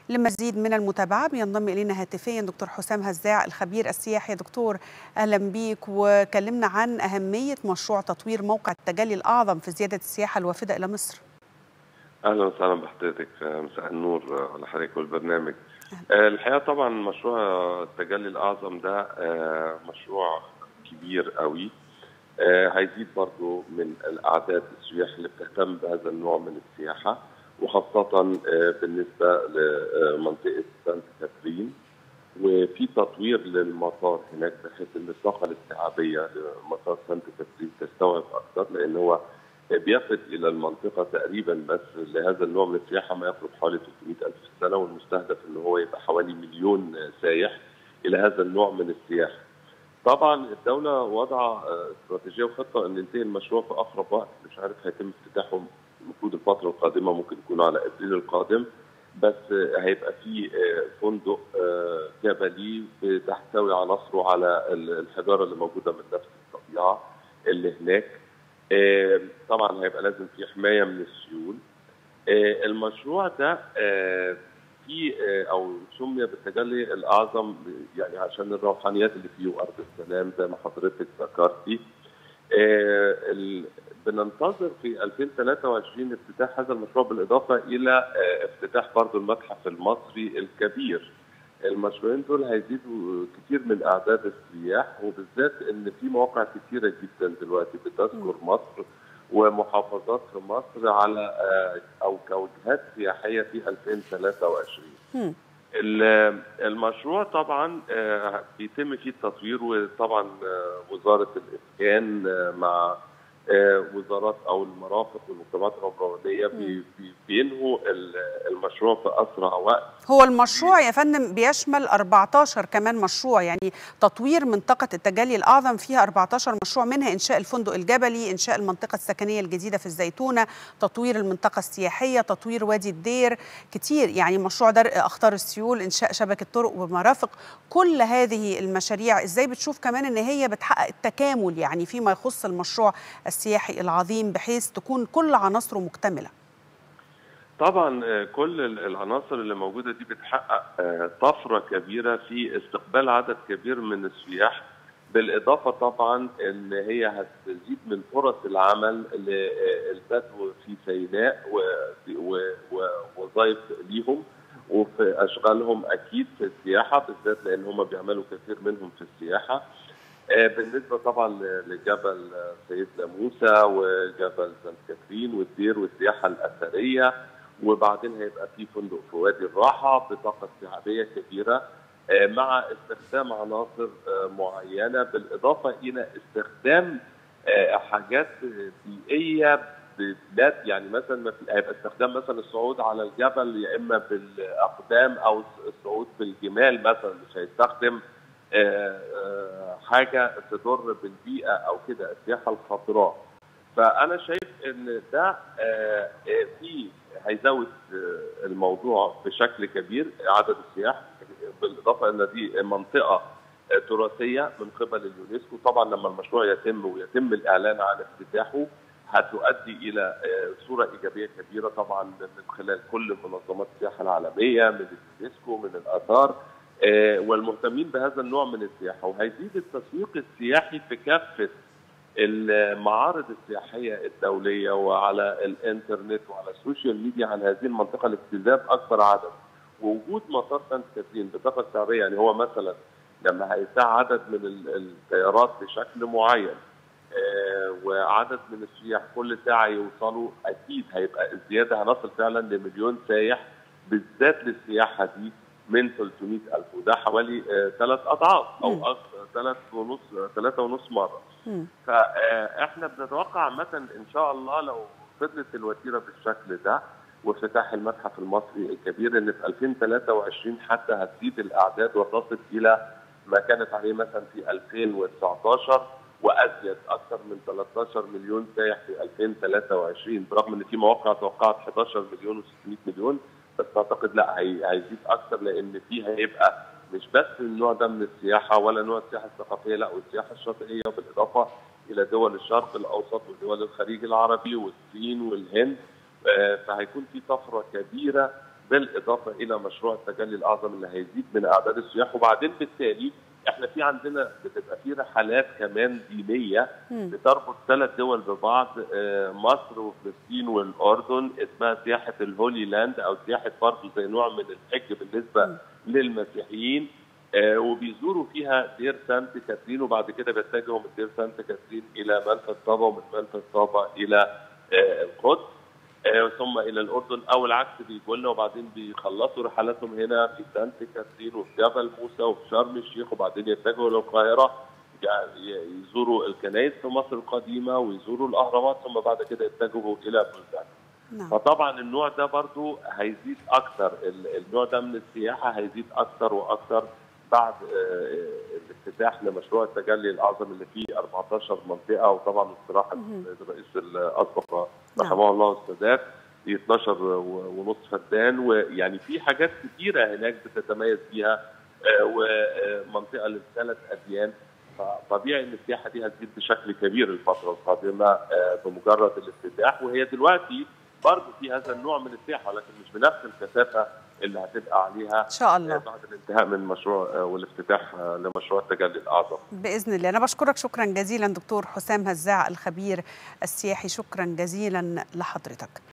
لمزيد من المتابعة بينضم إلينا هاتفيا دكتور حسام هزاع الخبير السياحي. دكتور أهلا بيك، وكلمنا عن أهمية مشروع تطوير موقع التجلي الأعظم في زيادة السياحة الوافدة إلى مصر. اهلا وسهلا بحضرتك، مساء النور على حضرتك والبرنامج. الحقيقه طبعا مشروع التجلي الاعظم ده مشروع كبير قوي، هيزيد برضو من الاعداد السياح اللي بتهتم بهذا النوع من السياحه، وخاصه بالنسبه لمنطقه سانت كاترين. وفي تطوير للمطار هناك بحيث ان الطاقه الاستيعابيه لمطار سانت كاترين تستوعب اكثر، لان هو بيفد الى المنطقه تقريبا بس لهذا النوع من السياحه ما يقرب حوالي 300,000 في السنه، والمستهدف ان هو يبقى حوالي 1,000,000 سائح الى هذا النوع من السياحه. طبعا الدوله وضع استراتيجيه وخطه ان ينتهي المشروع في اقرب وقت، مش عارف هيتم افتتاحه المفروض الفتره القادمه، ممكن يكون على ابريل القادم، بس هيبقى في فندق جبلي بتحتوي عناصره على الحجاره اللي موجوده من نفس الطبيعه اللي هناك. طبعا هيبقى لازم في حمايه من السيول. المشروع ده في او سمي بالتجلي الاعظم يعني عشان الروحانيات اللي فيه وارض السلام زي ما حضرتك ذكرتي. بننتظر في 2023 افتتاح هذا المشروع، بالاضافه الى افتتاح برضه المتحف المصري الكبير. المشروعين دول هيزيدوا كتير من اعداد السياح، وبالذات ان في مواقع كتيره جدا دلوقتي بتذكر مصر ومحافظات في مصر على او كوجهات سياحيه في 2023. المشروع طبعا بيتم فيه التطوير، وطبعا وزاره الاسكان مع وزارات او المرافق والمجتمعات الربويه بينهوا المشروع في اسرع وقت. هو المشروع يا فندم بيشمل 14 كمان مشروع، يعني تطوير منطقه التجلي الاعظم فيها 14 مشروع، منها انشاء الفندق الجبلي، انشاء المنطقه السكنيه الجديده في الزيتونه، تطوير المنطقه السياحيه، تطوير وادي الدير، كتير يعني مشروع درء اخطار السيول، انشاء شبكه طرق ومرافق. كل هذه المشاريع ازاي بتشوف كمان ان هي بتحقق التكامل يعني فيما يخص المشروع السياحي العظيم بحيث تكون كل عناصره مكتمله؟ طبعا كل العناصر اللي موجوده دي بتحقق طفره كبيره في استقبال عدد كبير من السياح، بالاضافه طبعا ان هي هتزيد من فرص العمل للبدو في سيناء ووظائف ليهم وفي اشغالهم اكيد في السياحه بالذات، لان هم بيعملوا كثير منهم في السياحه. بالنسبه طبعا لجبل سيدنا موسى وجبل سانت كاترين والدير والسياحه الاثريه، وبعدين هيبقى في فندق في وادي الراحه بطاقه استيعابيه كبيره مع استخدام عناصر معينه، بالاضافه الى استخدام حاجات بيئيه ببلاد، يعني مثلا هيبقى استخدام مثلا الصعود على الجبل يا اما بالاقدام او الصعود بالجمال مثلا، مش هيستخدم حاجه تضر بالبيئه او كده، السياحه الخضراء. فانا شايف ان ده هيزود الموضوع بشكل كبير عدد السياح، بالاضافه ان دي منطقه تراثيه من قبل اليونسكو. طبعا لما المشروع يتم الاعلان عن افتتاحه هتؤدي الى صوره ايجابيه كبيره طبعا من خلال كل منظمات السياحه العالميه، من اليونسكو، من الاثار والمهتمين بهذا النوع من السياحه، وهيزيد التسويق السياحي في كافه المعارض السياحيه الدوليه وعلى الانترنت وعلى السوشيال ميديا عن هذه المنطقه لاجتذاب اكثر عدد. ووجود مطار سانت كاترين بطاقه استيعابيه، يعني هو مثلا لما هيساع عدد من الطيارات بشكل معين وعدد من السياح كل ساعه يوصلوا، اكيد هيبقى الزياده هنصل فعلا ل1,000,000 سائح بالذات للسياحه دي من 300,000، وده حوالي 3 أضعاف او 3.5 مره. فاحنا بنتوقع عامه ان شاء الله لو فضلت الوتيره بالشكل ده وافتتاح المتحف المصري الكبير ان في 2023 حتى هتزيد الاعداد وتصل الى ما كانت عليه مثلا في 2019 وازيد، اكثر من 13 مليون سائح في 2023، برغم ان في مواقع توقعت 11 مليون و600 مليون، بس اعتقد لا هيزيد اكثر، لان فيه هيبقى مش بس النوع ده من السياحه ولا نوع السياحه الثقافيه، لا والسياحه الشاطئيه، وبالاضافه الى دول الشرق الاوسط ودول الخليج العربي والصين والهند. فهيكون في طفره كبيره بالاضافه الى مشروع التجلي الاعظم اللي هيزيد من اعداد السياح. وبعدين بالتالي احنا في عندنا بتبقى في رحلات كمان دينيه بتربط 3 دول ببعض، مصر وفلسطين والاردن، اسمها سياحه الهولي لاند او سياحه برضه زي نوع من الحج بالنسبه للمسيحيين. وبيزوروا فيها دير سانت كاترين، وبعد كده بيتجهوا من دير سانت كاترين الى منفذ طابا، ومن منفذ طابا الى القدس، ثم الى الاردن او العكس بيجوا لنا، وبعدين بيخلصوا رحلاتهم هنا في سانت كاترين وفي جبل موسى وفي شرم الشيخ، وبعدين يتجهوا للقاهره يزوروا الكنائس في مصر القديمه ويزوروا الاهرامات، ثم بعد كده يتجهوا الى بلدان. فطبعا النوع ده برضو هيزيد اكثر، النوع ده من السياحه هيزيد اكثر واكثر بعد الافتتاح لمشروع التجلي الاعظم اللي فيه 14 منطقه، وطبعا استراحه الرئيس الاسبق رحمه الله السادات في 12.5 فدان، ويعني في حاجات كثيره هناك بتتميز فيها، ومنطقه للثلاث اديان. فطبيعي ان السياحه دي هتزيد بشكل كبير الفتره القادمه بمجرد الافتتاح، وهي دلوقتي برضه في هذا النوع من السياحه، ولكن مش بنفس الكثافه اللي هتبقى عليها ان شاء الله بعد الانتهاء من المشروع والافتتاح لمشروع التجلي الاعظم باذن الله. انا بشكرك شكرا جزيلا دكتور حسام هزاع الخبير السياحي، شكرا جزيلا لحضرتك.